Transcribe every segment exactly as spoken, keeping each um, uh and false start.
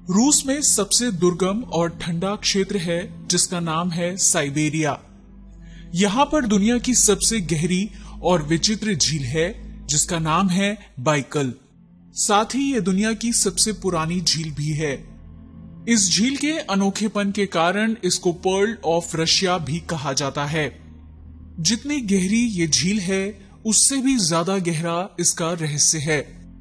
रूस में सबसे दुर्गम और ठंडा क्षेत्र है जिसका नाम है साइबेरिया। यहाँ पर दुनिया की सबसे गहरी और विचित्र झील है जिसका नाम है बाइकल। साथ ही यह दुनिया की सबसे पुरानी झील भी है। इस झील के अनोखेपन के कारण इसको पर्ल ऑफ रशिया भी कहा जाता है। जितनी गहरी ये झील है उससे भी ज्यादा गहरा इसका रहस्य है।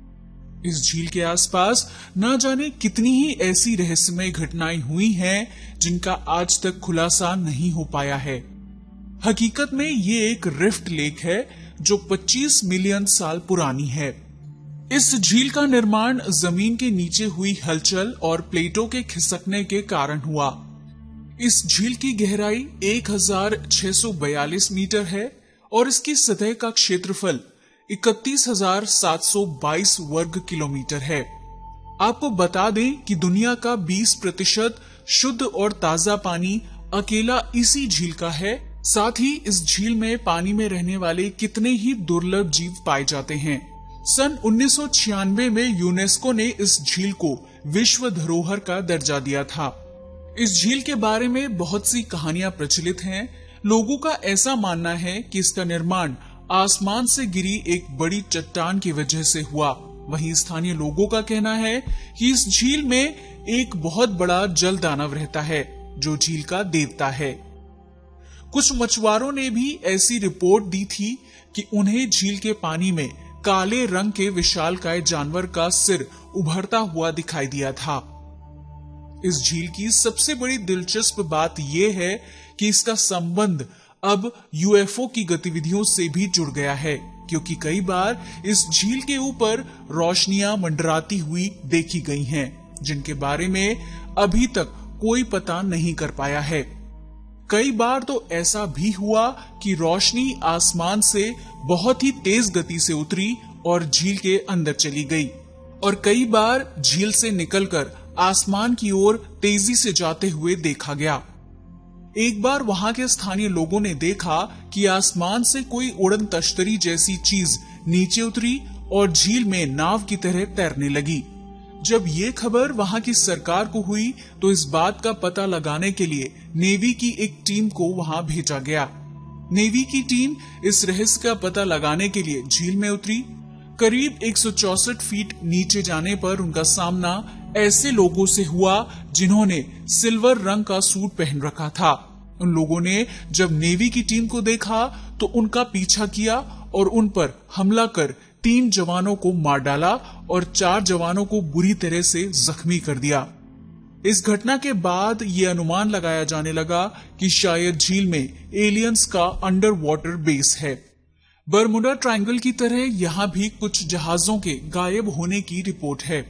इस झील के आसपास न जाने कितनी ही ऐसी रहस्यमय घटनाएं हुई हैं जिनका आज तक खुलासा नहीं हो पाया है। हकीकत में ये एक रिफ्ट लेक है जो पच्चीस मिलियन साल पुरानी है। इस झील का निर्माण जमीन के नीचे हुई हलचल और प्लेटों के खिसकने के कारण हुआ। इस झील की गहराई एक हजार छह सौ बयालीस मीटर है और इसकी सतह का क्षेत्रफल इकतीस हजार सात सौ बाईस वर्ग किलोमीटर है। आपको बता दें कि दुनिया का बीस प्रतिशत शुद्ध और ताजा पानी अकेला इसी झील का है। साथ ही इस झील में पानी में रहने वाले कितने ही दुर्लभ जीव पाए जाते हैं। सन उन्नीस सौ छियानवे में यूनेस्को ने इस झील को विश्व धरोहर का दर्जा दिया था। इस झील के बारे में बहुत सी कहानियां प्रचलित हैं। लोगों का ऐसा मानना है कि इसका निर्माण आसमान से गिरी एक बड़ी चट्टान की वजह से हुआ। वहीं स्थानीय लोगों का कहना है कि इस झील में एक बहुत बड़ा जल दानव रहता है जो झील का देवता है। कुछ मछुआरों ने भी ऐसी रिपोर्ट दी थी कि उन्हें झील के पानी में काले रंग के विशालकाय जानवर का सिर उभरता हुआ दिखाई दिया था। इस झील की सबसे बड़ी दिलचस्प बात यह है कि इसका संबंध अब यूएफओ की गतिविधियों से भी जुड़ गया है, क्योंकि कई बार इस झील के ऊपर रोशनियां मंडराती हुई देखी गई हैं, जिनके बारे में अभी तक कोई पता नहीं कर पाया है। कई बार तो ऐसा भी हुआ कि रोशनी आसमान से बहुत ही तेज गति से उतरी और झील के अंदर चली गई, और कई बार झील से निकलकर आसमान की ओर तेजी से जाते हुए देखा गया। एक बार वहां के स्थानीय लोगों ने देखा कि आसमान से कोई उड़न तश्तरी जैसी चीज नीचे उतरी और झील में नाव की तरह तैरने लगी। जब ये खबर वहां की सरकार को हुई तो इस बात का पता लगाने के लिए नेवी की एक टीम को वहां भेजा गया। नेवी की टीम इस रहस्य का पता लगाने के लिए झील में उतरी। करीब एक सौ चौसठ फीट नीचे जाने पर उनका सामना ऐसे लोगों से हुआ जिन्होंने सिल्वर रंग का सूट पहन रखा था। उन लोगों ने जब नेवी की टीम को देखा तो उनका पीछा किया और उन पर हमला कर तीन जवानों को मार डाला और चार जवानों को बुरी तरह से जख्मी कर दिया। इस घटना के बाद ये अनुमान लगाया जाने लगा कि शायद झील में एलियंस का अंडर वाटर बेस है। बरमुडा ट्रायंगल की तरह यहाँ भी कुछ जहाजों के गायब होने की रिपोर्ट है।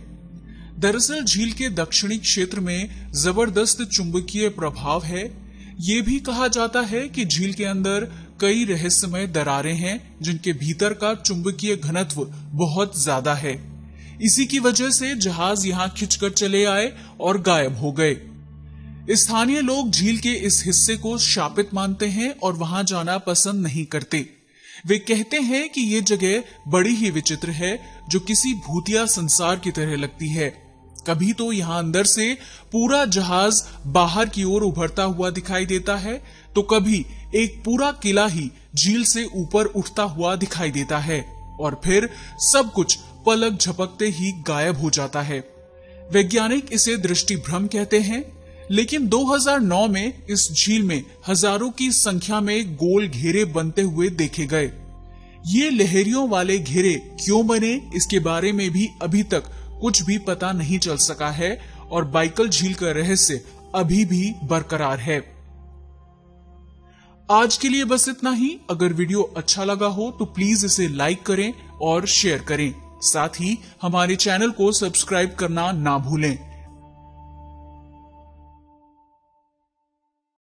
दरअसल झील के दक्षिणी क्षेत्र में जबरदस्त चुंबकीय प्रभाव है। ये भी कहा जाता है कि झील के अंदर कई रहस्यमय दरारें हैं जिनके भीतर का चुंबकीय घनत्व बहुत ज्यादा है। इसी की वजह से जहाज यहाँ खिंचकर चले आए और गायब हो गए। स्थानीय लोग झील के इस हिस्से को शापित मानते हैं और वहां जाना पसंद नहीं करते। वे कहते हैं कि ये जगह बड़ी ही विचित्र है, जो किसी भूतिया संसार की तरह लगती है। कभी तो यहाँ अंदर से पूरा जहाज बाहर की ओर उभरता हुआ दिखाई देता है, तो कभी एक पूरा किला ही झील से ऊपर उठता हुआ दिखाई देता है, और फिर सब कुछ पलक झपकते ही गायब हो जाता है। वैज्ञानिक इसे दृष्टिभ्रम कहते हैं। लेकिन दो हज़ार नौ में इस झील में हजारों की संख्या में गोल घेरे बनते हुए देखे गए। ये लहरियों वाले घेरे क्यों बने, इसके बारे में भी अभी तक कुछ भी पता नहीं चल सका है, और बाइकल झील का रहस्य अभी भी बरकरार है। आज के लिए बस इतना ही। अगर वीडियो अच्छा लगा हो तो प्लीज इसे लाइक करें और शेयर करें। साथ ही हमारे चैनल को सब्सक्राइब करना ना भूलें।